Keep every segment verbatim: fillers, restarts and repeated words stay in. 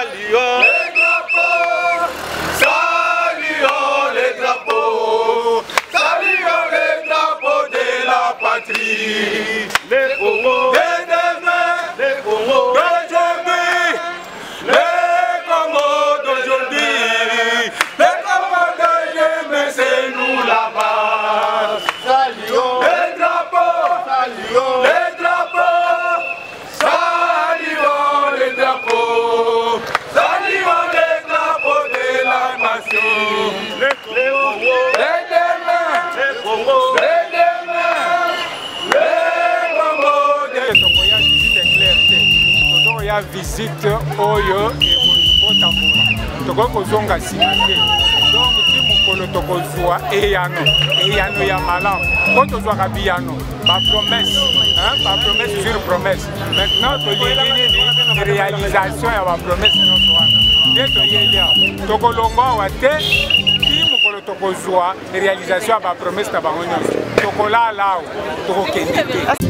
saluons les drapeaux, saluons les drapeaux, saluons les drapeaux de la patrie. Les Congo, les demain, les Congo d'aujourd'hui, les Congo d'aujourd'hui, les Congo de c'est nous la base. Saluons les drapeaux, saluons les drapeaux, saluons les drapeaux, saluons les drapeaux de la nation. Les Congo, les demain, les Congo, les demain, les Congo de Tokoya visite claire. Tokoya visite Oyo et Botambola. Toko kozonga simate. Donc ti mukolo tokozwa eyano, eyano ya malamu. Quand tozwa kabiyano, ba promesse, hein, ba promesse sur promesse. Maintenant tolingi ni réalisation ya ba promesse nyonso wana. Nde toyelia. Tokolongwa wa te ti mukolo tokozwa réalisation ya ba promesse na bango nyonso. Tokola lao, tokokende te.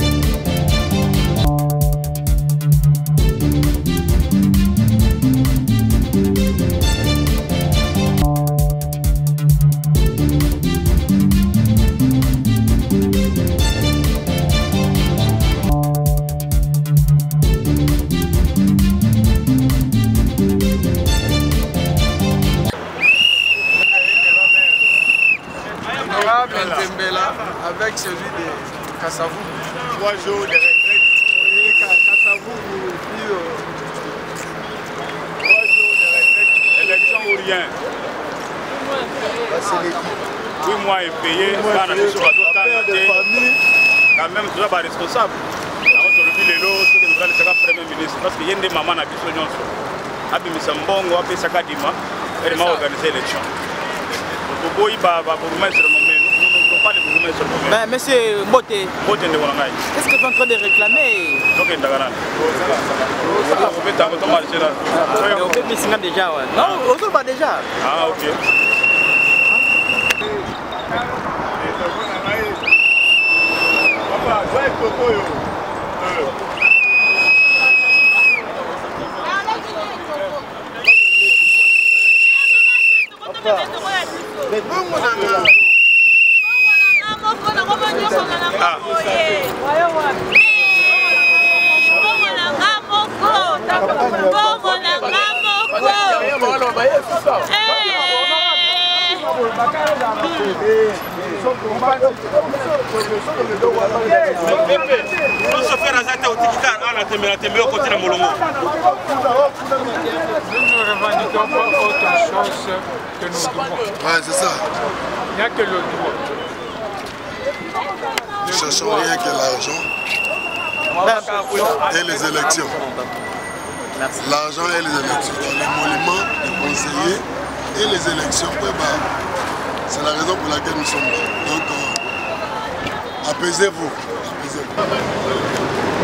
Avec celui de Kassavou. Trois jours de retraite. Kassavou, puis... Trois jours de retraite. Élection ou rien. C'est l'équipe. Oui, moi, je payé. Quand même, tu es responsable. Les Premier ministre. Parce qu'il y a des mamans qui sont là. Abi Misambongo, Abi Sakadima, elle m'a organisé l'élection. Donc, il va vous sur le moment. Mais monsieur Boté, qu'est-ce que tu es en train de réclamer? On peut pisciner déjà, ouais. Non, on peut pas déjà. Ah, ok. Mais bon, mon ami. Nous ne revendiquons pas autre chose que nos droits. Ouais, c'est ça. Il n'y a que le droit. Nous ne cherchons rien que l'argent et les élections. L'argent et les élections. Les monuments, les conseillers et les élections. C'est la raison pour laquelle nous sommes là. Donc, euh, apaisez-vous. Apaisez-vous.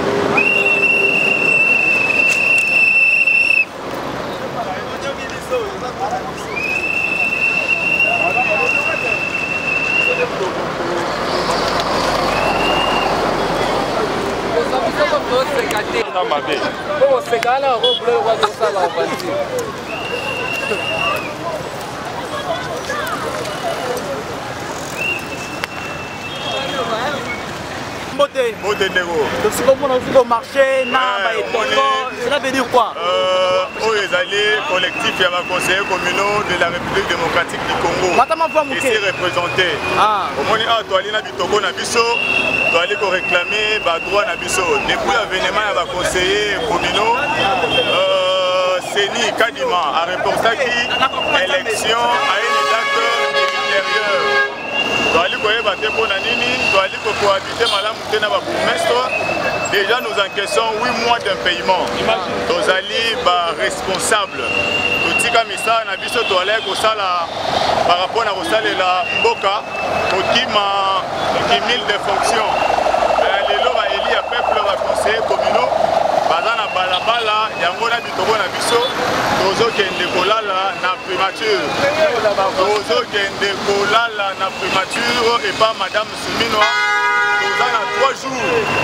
Beauté. Beauté Nego. Donc si on a au marché, cela veut dire quoi? Oh, les alliés collectifs et conseillers communaux de la République démocratique du Congo. Ici représenté. Au moins, tu as allé Togo na biso, tu as allé réclamer les droits na biso. Depuis l'avènement des conseillers communaux, Séni Kadima a reporté l'élection à une date ultérieure. Déjà nous encaissons huit mois d'un paiement. Nos alliés responsables. Par rapport à la Mboka, mille de fonctions. Les lois élus à peuple conseillers communaux. Bazana balabala, yangona bitogo na biso, tozo kende kolala na primature. Tozo kende kolala na primature et pas Madame Souminoa. Nous avons trois jours. Si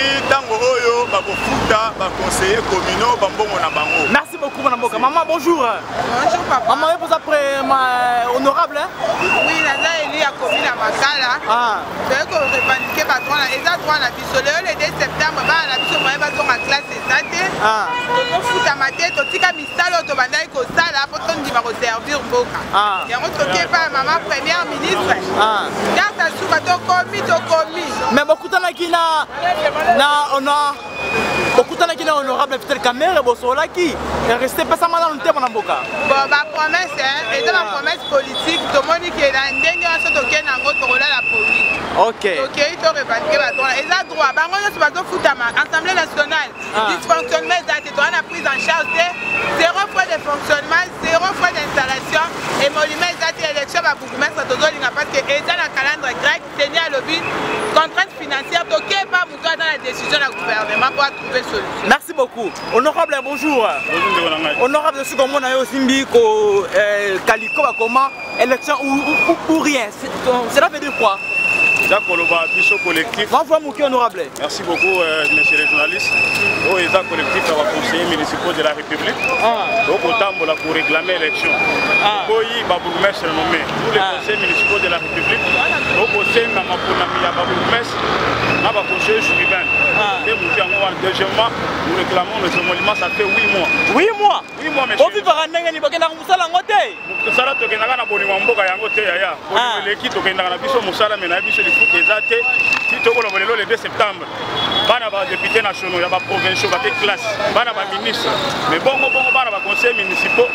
tango oyo bakofuta baconseiller communaux bambongo na bango. Merci beaucoup mon amboka. Maman bonjour. Bonjour papa. Maman vous après ma honorable hein? Oui, naza eli ya commune ya Makala. Ah. C'est que revendiquer patron na eza droit na biso le deux septembre ba na biso moyen ba zonga classe ezate. Ah. Tozo futa mate to tika misalo to bandai ko sala po to ndima ko servir mboka. Ah. Yango toke pa maman première ministre. Ah. Carte suka to komi to komi. Mais beaucoup de na na on a beaucoup de na honorable peut-être caméra bosola qui est resté pas ça dans le thème en boka. Bon ba promesse hein, et ma promesse politique to moni que la ndenge so to ke nango to rola la police. OK. OK, to revendiquer ba droit. Eza droit bango yo so ba to futa ma Assemblée nationale. Dysfonctionnement ezate to na prise en charge de zéro fois de fonctionnement, zéro fois d'installation et monument ezate élection ba bourgmestre to zo linga parce que eza na calendrier grec tenir à lobby contrainte financière to ke pas muto dans la décision du gouvernement pour trouver solution. Merci beaucoup. Honorable bonjour. Bonjour. Honorable ce qu'on a aussi mis ko Kaliko comment élection ou ou rien. Cela veut dire quoi? D'accord, le collectif. Honorable. Merci beaucoup, euh, messieurs les journalistes. Oh, les collectif à conseillers municipaux de la République. Donc, autant pour réclamer l'élection. Oui, Babourgmestre nommé. Tous les conseillers municipaux de la République. Donc, au sein de ma Babourgmestre, ma conseiller Churiban. Deuxièmement, nous réclamons le émolument, ça fait huit mois. huit mois? huit mois, monsieur. Au plus, par un an, il va y avoir un moussala en côté. Moussala, tu as un abonnement en boka en côté. L'équipe, tu as un biso moussala, mais il faut que si tu as le deux septembre, les députés nationaux, les provinciaux, les classes, les ministres, mais bon, bon, bon, les conseils municipaux,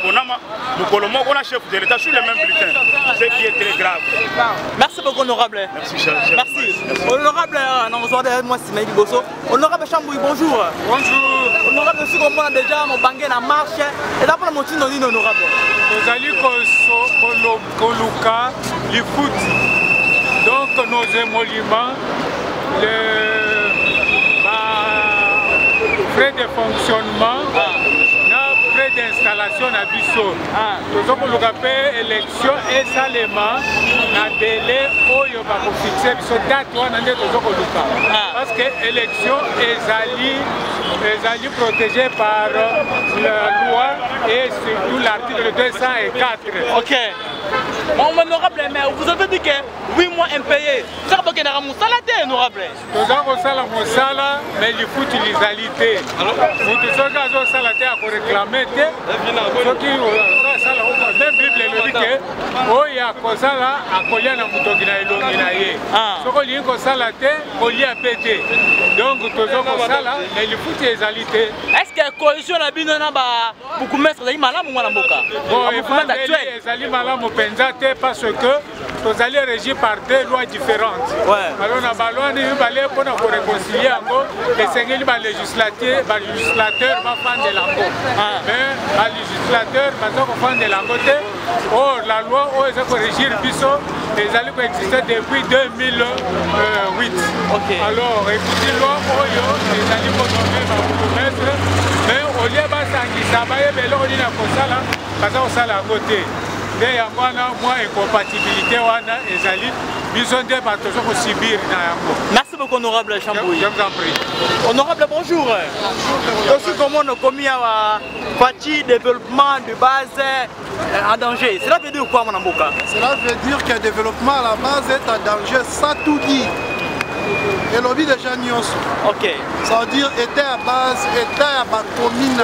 nous avons chef de l'État sur le même bulletin, ce qui est très grave. Merci beaucoup, honorable. Merci, cher. Merci. Honorable, moi, c'est Maïli Bosso. Honorable Chambouille, bonjour. Bonjour. Honorable, ce qu'on a déjà, mon bangé en marche. Et là, pour la montée, nous honorable. Nous allons Koluka, le foot. Donc nos émoluments, les bah, frais de fonctionnement, les frais d'installation à Bissau. Nous avons fait élection et salement dans délai où il va fixer Bissau date parce que l'élection est protégée par la loi et surtout l'article deux cent quatre. Ok. Mon honorable, mais vous avez dit que huit mois impayés. Ça va pas honorable. Nous avons sala mosala, mais il faut l'isalité. Nous devons salaté à réclamer. Même Bible le dit que oh il y a quoi ça là à coller na mutoki na elongi na ye. Soko li ko salaté, coller à péter. Donc nous devons sala, mais il faut l'isalité. Est-ce que coalition na bino na ba pour mettre les malamu mwana mboka? Bon, il faut les ali malamu penzate parce que nous allons régir par deux lois différentes. Ouais. Alors, nous allons pour nous réconcilier et c'est que les législateurs vont faire de l'ango. Mais les législateurs vont faire de l'ango. Or, la loi où ils ont régir Bissau, ils allaient exister depuis deux mille huit. Okay. Alors, écoutez, loi où ils allaient nommer ma bourgmestre, mais au lieu de ça, ils allaient faire de l'ango. Parce qu'on s'en à côté. Il y a moins incompatibilité, ils allaient besoin de partager au Sibir. Merci beaucoup, honorable Chambouille. Je vous en prie. Honorable, bonjour. Aussi, comment on a commis à partie développement de base en danger. Cela veut dire quoi, mon amboka? Cela veut dire que le développement à la base est en danger, ça tout dit. Et lobby déjà nyos. Ok. Ça veut dire était à base, était à la commune,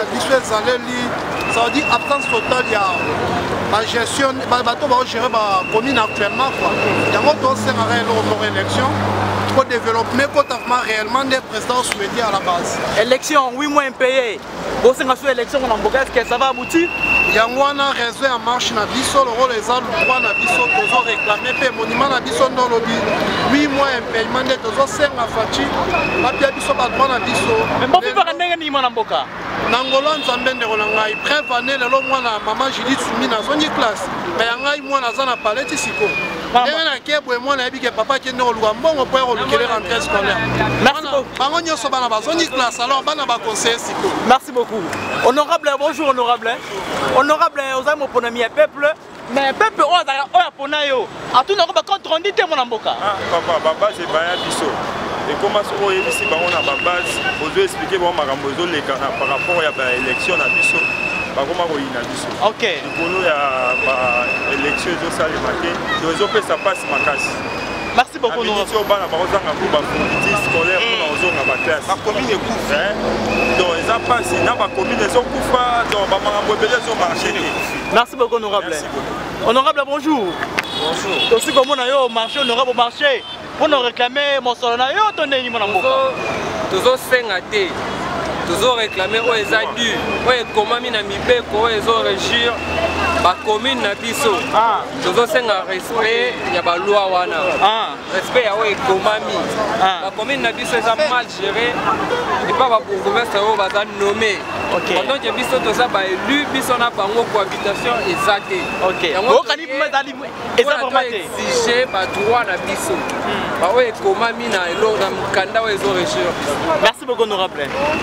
ça veut dire absence totale, il y a la gestion, les bateaux vont gérer la commune actuellement. Il y a une élection pour développer réellement des présidents souhaités à la base. Élection, huit mois impayés. Vous avez une élection en Amboka, est-ce que ça va aboutir? Il y a un réseau en marche, le rôle des droits na biso tozo réclamer pe monument na biso dans lobby huit mois impayement de tozo senga fachi ba bia biso ba droit na biso. Mais bon vivre ndenge ni mwana mboka. Nangolo nzambe ndeko na ngai prévaner lelo mwana maman Judith Sumi na zongi classe mais ngai mwana za na paleti siko. Ndenge na kebwe mwana yebike papa kende oluka mbongo po olukele rentrée scolaire. Merci beaucoup. Bango nyoso bana ba zongi classe alors bana ba conseiller siko. Merci beaucoup. Honorable, bonjour honorable. Honorable, aux amis pour notre peuple, mais peuple on a on a pour nous. À tout nous on va contre on dit mon amboka. Ah papa, papa c'est bien biso. ekoma soki oyebisi bango na babase ozoexplike bango makambo ezolekana par rapport ya baélection na biso bakoma koyina biso likolo ya baélection ezosalema te to ezopesa mpasi makasi. Merci beaucoup. Nous avons bana bazanga pour ba fourniture scolaire pour ozonga ba classe. Ba commune ekufa. Donc ça passe na ba commune ezokufa donc ba makambo ebele zo marché. Merci beaucoup honorable. Honorable bonjour. Bonjour. Aussi comme on a yo marché honorable marché pour nous réclamer mon solana yo tonné ni mon mboka. Tozo senga te. Tozo réclamer o ezadu. O ekomami na mibeko o ezo régir ba commune na biso. Ah. Tozo senga respect ya ba loi wana. Ah. Respect ya o ekomami. Ah. Ba commune na biso eza mal géré. Et pas ba bourgmestre o ba nommé. OK. Pendant que biso toza ba élu biso na bango cohabitation exacte. OK. Bo kani pour mettre ali eza formaté. Exiger ba droit na biso. Ba o ekomami na elo na mukanda o ezo régir. Merci beaucoup honorable.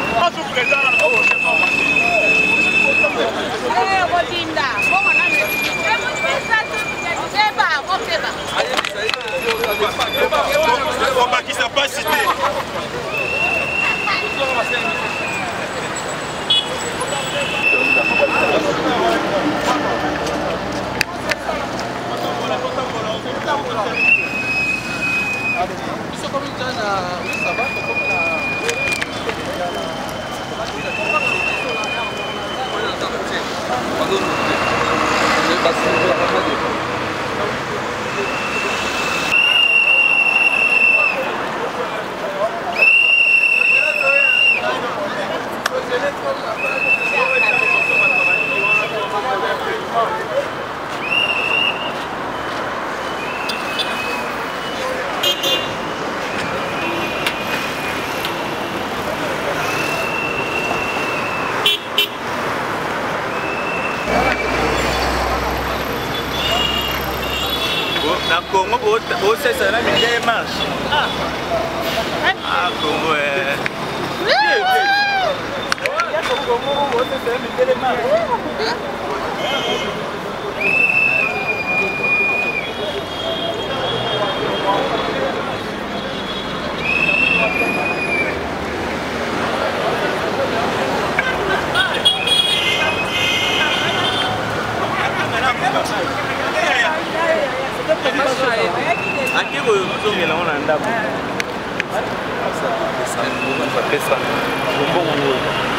On va qui s'est pas cité. Na Congo, você será ninguém mais. Ah, ah, Congo é. Congo, você será ninguém mais. Aqui eu sou que não anda. Essa peça, peça, um bom olho.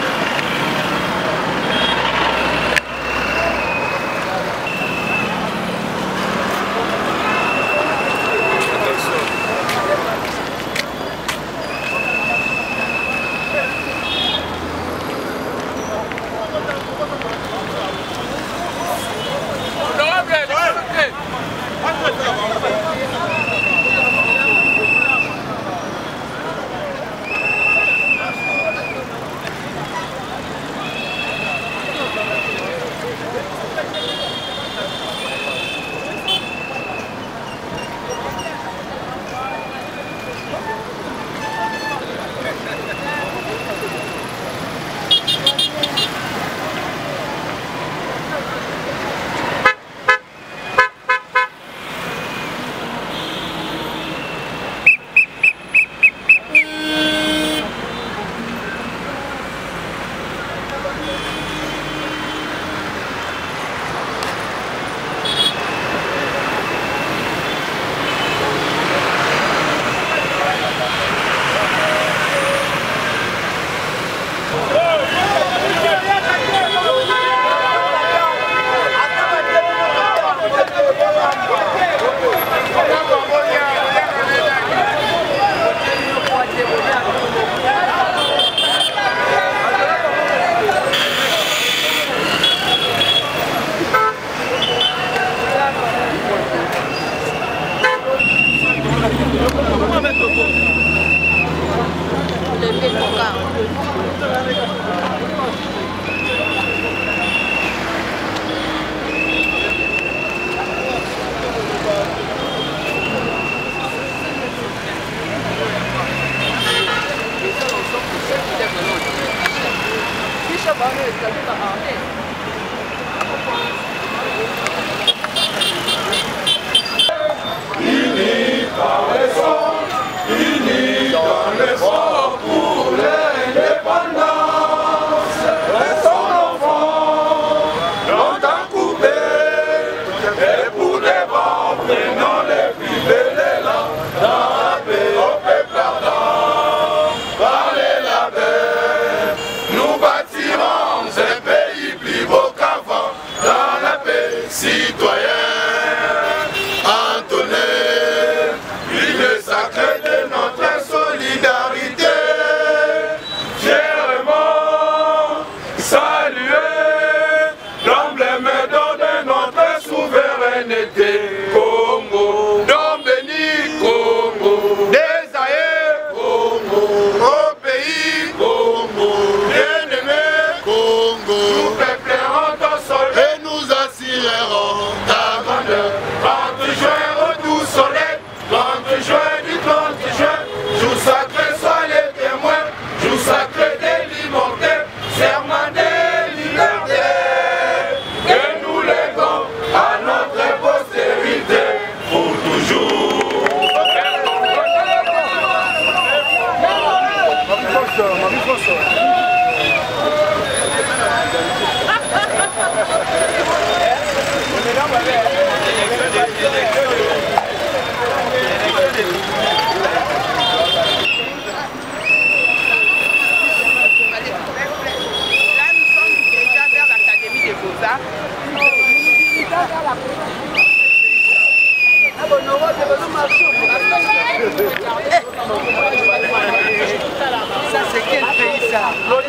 Unis par les sangs, unis dans Ça c'est quel pays ça?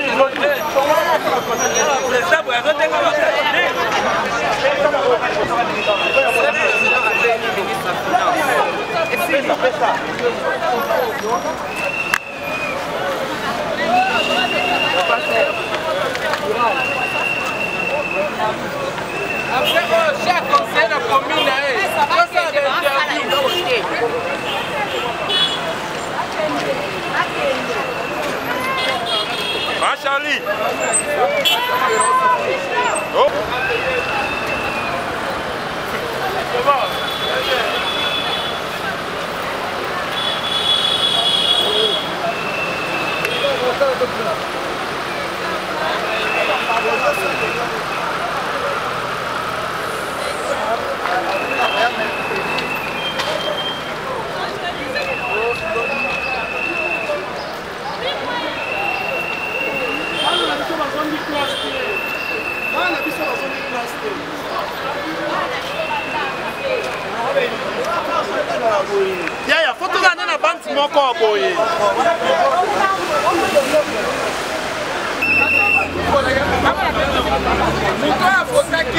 Après, chaque conseil de commune, ça va Ah Charlie. Oh. Ya ya foto ga na bantu moko boye. Muto afotaki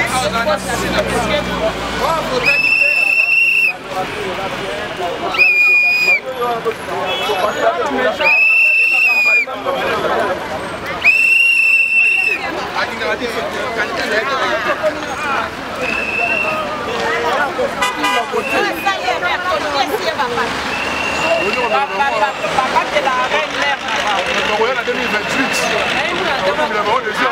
Papa de la reine mère. On regarde la deux mille vingt-huit. On déjà.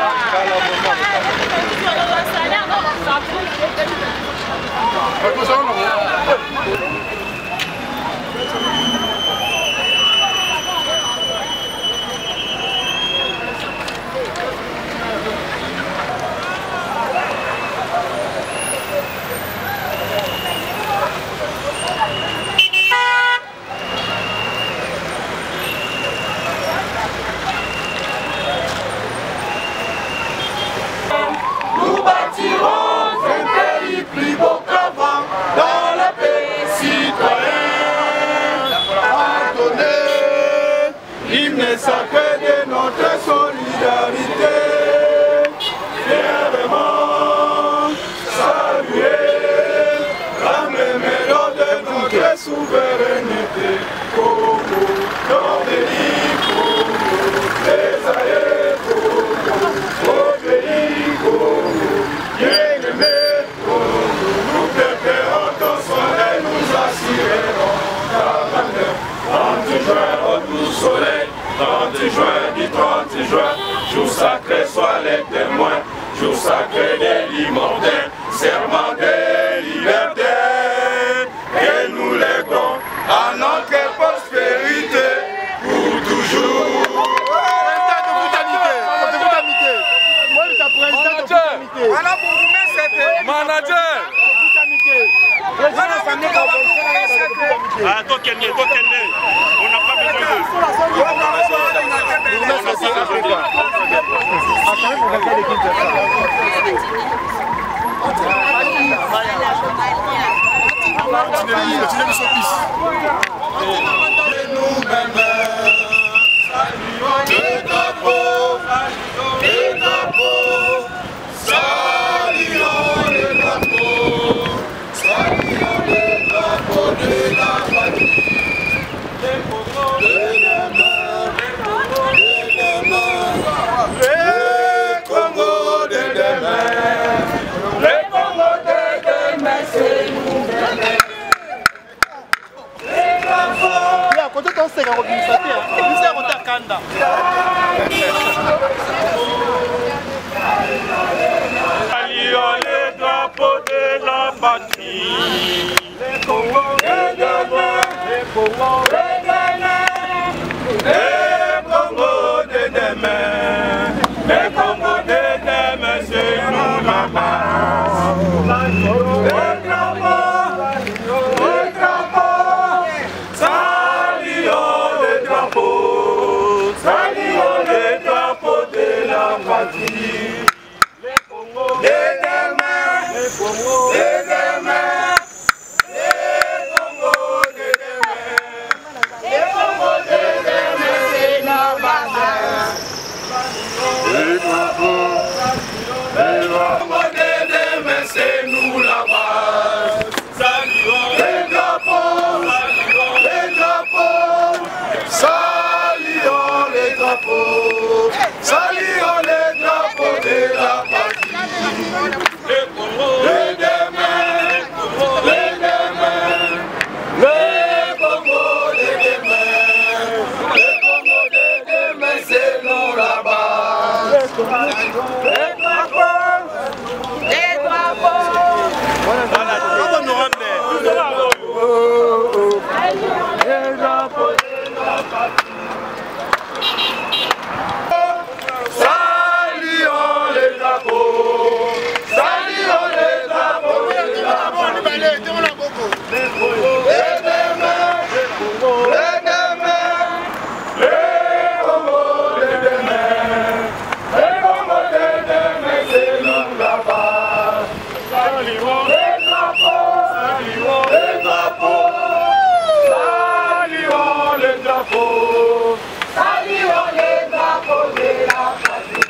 Sacré de notre solidarité, fièrement saluer l'âme mélodie de notre souveraineté. Congo, Nord-Béni, Congo, les aïeux, Congo, au pays, Congo, bien-aimé, Congo, nous préférons ton soleil, nous assurerons ta grandeur. trente juin, retour soleil. trente juin, du trente juin, jour sacré, sois les témoins, jour sacré de l'immortel, serment de liberté, que nous léguons à notre prospérité, pour Voilà pour vous mettre cette manager. Ah, Tokende, Tokende. On n'a pas besoin de Saluons les drapeaux de la patrie. Les Congo de demain, les Congo de demain, les Congo de demain, les Congo de demain, c'est nous là-bas. Les drapeaux, les drapeaux, saluons les drapeaux, saluons les drapeaux de la patrie. Les Congo de demain, les Congo de demain, les Congo de demain, les Congo de demain, c'est la base. Les Congo, les Congo de demain, c'est nous la base. Saluons les drapeaux, saluons les drapeaux, saluons les drapeaux, saluons les drapeaux de la patrie. Les Congo de demain, les Congo de demain, les Congo de demain, les Congo de demain, c'est nous là-bas. Les drapeaux, les drapeaux, les drapeaux. Voilà, comment nous ramener? Les drapeaux de la patrie. Saluons les drapeaux, saluons les drapeaux, les drapeaux, les drapeaux, les demain, les Congo, les demain, les Congo, les demain, les Congo, les demain, c'est nous là-bas. Saluons les drapeaux, saluons les drapeaux, saluons les drapeaux, saluons les drapeaux de la patrie.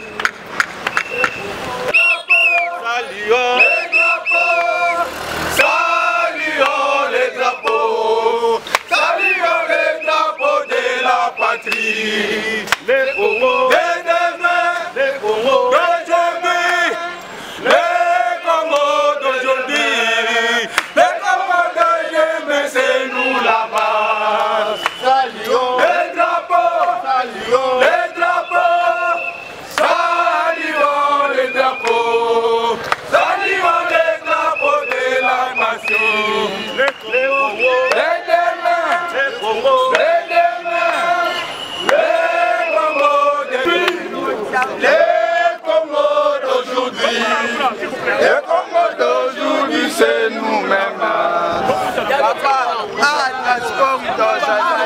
Saluons les drapeaux, saluons les drapeaux, saluons les drapeaux de la patrie. Les Congo de demain, les Congo d'aujourd'hui, les Congo d'aujourd'hui, les Congo de demain, c'est nous là-bas. Saluons les drapeaux, saluons les drapeaux, saluons les drapeaux, saluons les drapeaux de la nation. Les Congo, les demain, les Congo, les demain, les Congo d'aujourd'hui, les Congo d'aujourd'hui, les Congo d'aujourd'hui, c'est nous-mêmes. Papa, ah, transport dans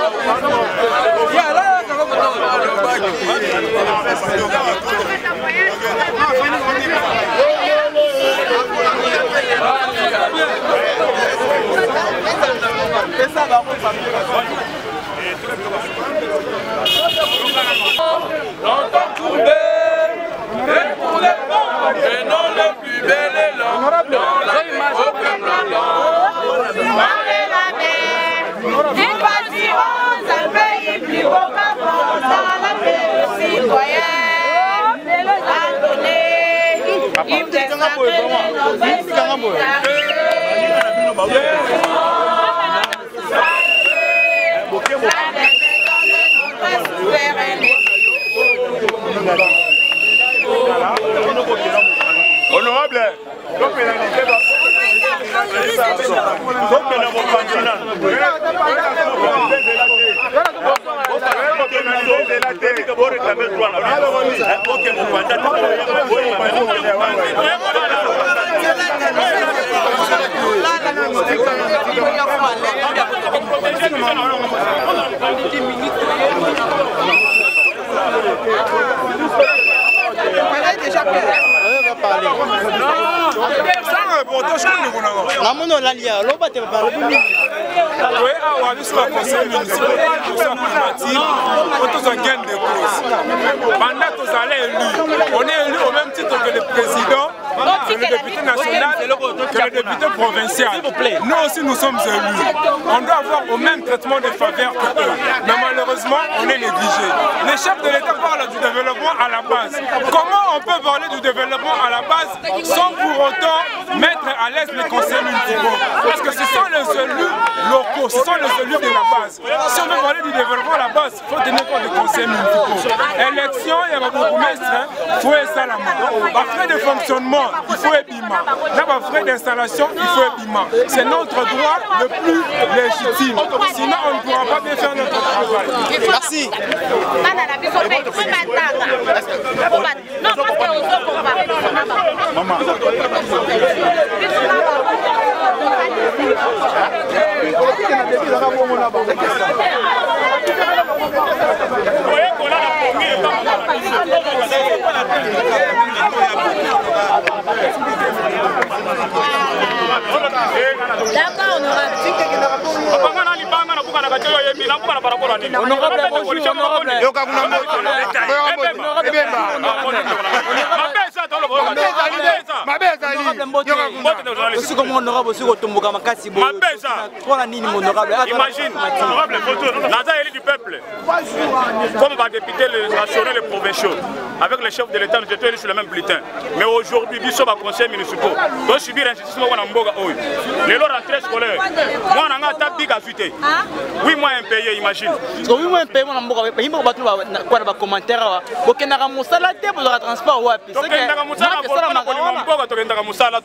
longtemps courbé, et pour les pauvres, et non le plus bel élan, dans la image au peuple blanc. Parlez la mer, ils bâtiront un pays plus beau qu'avant, dans la paix aux citoyens. Abonnés, ils désacrèlent nos Honorable, donc pénalité va. Donc pénalité va. déjà parler. Namono lalia, loba te parler. Oui, ah, oui, sur la conseil municipal, nous sommes climatique, on a gain de cause. Pendant que vous allez élus, on est élu au même titre que le président, que le député national, que le député provincial. Nous aussi, nous sommes élus. On doit avoir au même traitement de faveur que eux. Mais malheureusement, on est négligé. Les chefs de l'État parlent du développement à la base. Comment on peut parler du développement à la base sans pour autant mettre à l'aise les conseils municipaux? Parce que ce sont les élus locaux, ce sont les élus de la base. Si on veut parler du développement à la base, il faut tenir compte des conseils municipaux. Élection, il y a beaucoup de mestres, il faut ça la main. Frais de fonctionnement, il faut ébima. Là, frais d'installation, il faut ébima. C'est notre droit le plus légitime. Sinon, on ne pourra pas bien faire notre travail. Merci. Non, parce que aux autres, on va. Maman. D'accord, on aura. Honorable, bonjour, honorable. Aussi comme honorable aussi Otomboka Makasi. Imagine, honorable Naza élu du peuple. Comme va député les nationaux et les provinciaux. Avec les chefs de l'État, nous étions élus sur le même bulletin. Mais aujourd'hui, nous sommes à conseil municipal. Nous devons subir l'injustice. Les lois rentrées scolaires. Moi, on a un tas de fuité. Oui, moi, un payé, imagine. Oui, moi, un payé, on a un commentaire. Vous avez un moussala, vous avez un transport. Vous avez un moussala, vous avez un moussala.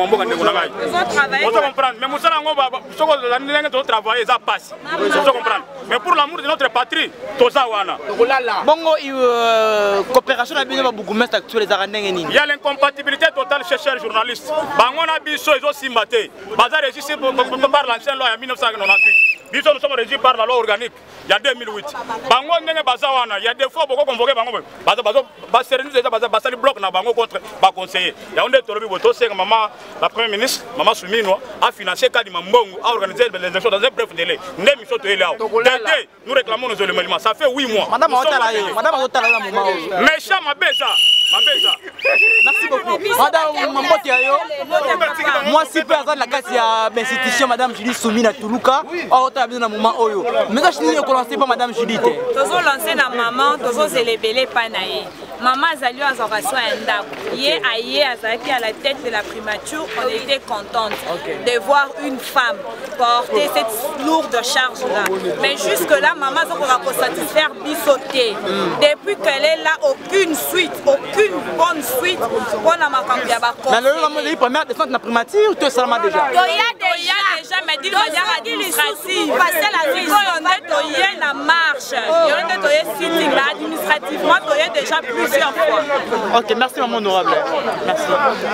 Mais moussala, vous avez travailler, ça passe. Mais pour l'amour de notre patrie, tout ça, Bongo, coopération avec le bourgmestre actuel. Il y a l'incompatibilité totale chez chers journalistes. Bangon a biso, ils ont simbaté. Bazar régissé par l'ancienne loi en mille neuf cent quatre-vingt-huit. Biso, nous sommes régis par la loi organique. Il y a deux mille huit. Bango n'est pas Bazawana. Il y a des fois beaucoup convoqué Bango. Baza Baza Baza déjà Baza Baza bloc na Bango contre ba conseiller. Il y a un des tolobi boto c'est que maman la première ministre maman Soumino a financé Kadi Mambongo a organisé les élections dans un bref délai. Né miso to là. D'été nous réclamons nos éléments. Ça fait huit mois. Madame Otala Madame Otala la maman. Méchant ma beza. Merci beaucoup. Madame Mamboti Ayo. Moi si peu hasard la case ya institution Madame Julie Soumina Toulouka. Oh t'as bien un moment Oyo. Mais ça je n'ai pas lancé pas Madame Julie. Tozo lancé na maman, tozo célébrer panaye. Maman Zalio Azoration Ndako. Hier aïe Azaki à la tête de la primature, on était contente de voir une femme porter cette lourde charge là. Mais jusque là maman Zokora pour satisfaire bisoté. Depuis qu'elle est là, aucune suite, aucune bonne suite pour la Makambia Bako. Mais le première descente de la primature, tu es seulement déjà. Il y a déjà, mais d'une manière administrative. Parce que la vie, on est la marche. Il y a sitting là, administrativement, il y a déjà plusieurs fois. Ok, merci maman honorable. Merci.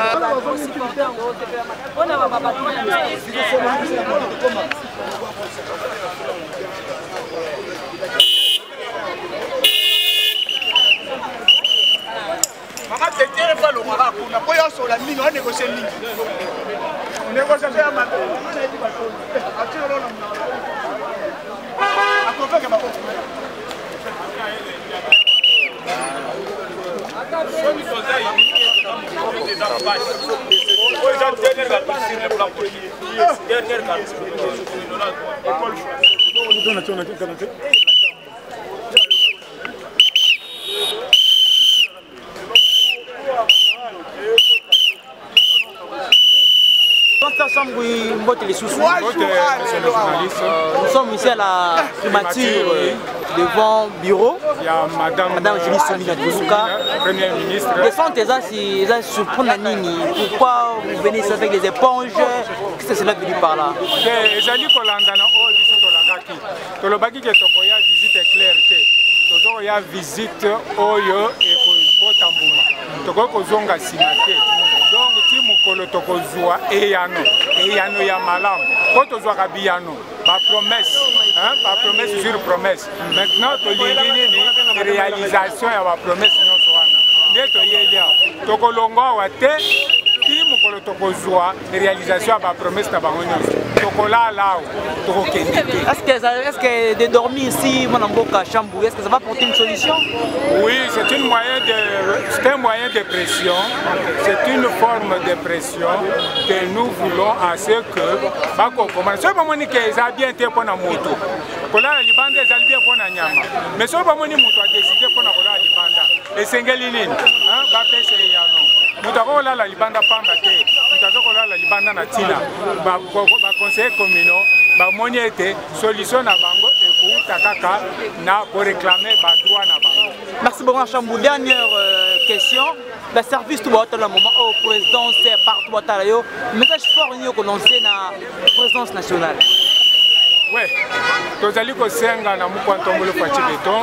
Maman, tu n'es pas le Maroc. On a pas sur la ligne, on a négocié une ligne. On négocie un matin. Nous sommes ici à la primature devant le bureau. Il y a Madame, Madame Julie Soumina Toulouka, Première ministre. Quels sont tes as surprendre Nini? Pourquoi vous venez ici avec les éponges? Qu'est-ce que cela veut dire par là? Les amis Kolandana, oh, ils sont dans la Gaki. Tolobaki qui est au visite est claire. tozoko ya visite oyo ekobota mbuma tokoki kozonga nsima te donc ti mokolo tokozwa eyano eyano ya malamu po tozwaka biyano bapromese bapromese sur promese maintenant tolingi nini réalisation ya bapromese nyonso wana nde toyeli awa tokolongwa awa te ti mokolo tokozwa réalisation ya bapromese na bango nyonso tokolala awa tokokende te. Est-ce que de dormir ici mon amboka Chambou, est-ce que ça va porter une solution? Oui, c'est une moyen de c'est un moyen de pression, c'est une forme de pression que nous voulons à ce que bako commence. Ce moment que ça bien été pour na moto. Pour la libanda ça bien pour na nyama. Mais ce moment ni moto a décidé pour na kola libanda. Et sengeli nini? Hein, ba pesa ya non. Moto ko la libanda pamba te. Moto ko la libanda na tina. Ba ba conseiller communal ba moni été solution na bango et ko kaka na pour réclamer ba droit na bango. Merci beaucoup Chambou. Dernière euh, question. Le service tout le moment au président c'est partout à yo. Message fort ni ko lancer na présidence nationale. Oui, tozali kosenga na mukwantombolo kwa Chibeton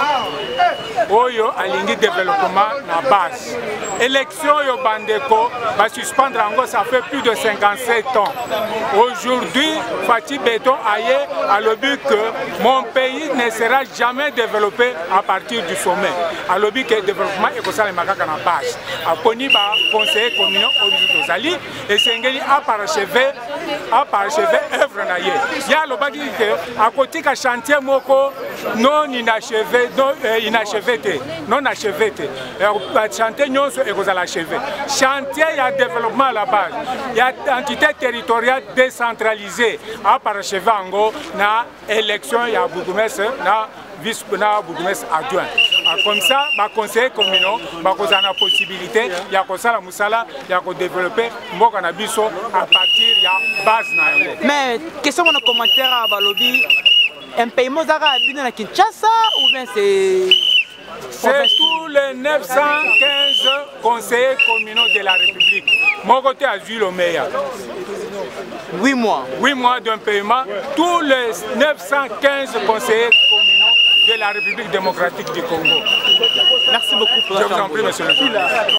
oyo alingi développement na base. Élection yo bandeko va suspendre encore ça fait plus de cinquante-sept ans. Aujourd'hui, Fatih Béton aye a le but que mon pays ne sera jamais développé à partir du sommet. A le but que le développement est comme ça les makaka na base. A poni ba conseiller communal au tozali et sengeli a parachever a parachever œuvre na ye. Ya lo baki que à côté ka chantier moko non inachevé non euh, inachevé te non achevé te euh, chantier nyonso et vous allez achever chantier il y a développement à la base il y a entité territoriale décentralisée à parachever ango na élection il y a bourgmestre na vice na bourgmestre adjoint comme ça ba conseiller communal ba kozana possibilité ya kosala musala ya ko développer mboka na biso à partir ya base na yango. Mais question mon commentaire à Balobi un paiement zara habité na Kinshasa ou bien c'est c'est tous les neuf cent quinze conseillers communaux de la République. Mon côté a vu le meilleur. huit mois. huit mois d'un paiement. Tous les neuf cent quinze conseillers communaux de la République démocratique du Congo. Merci beaucoup. Je vous en prie, monsieur le président.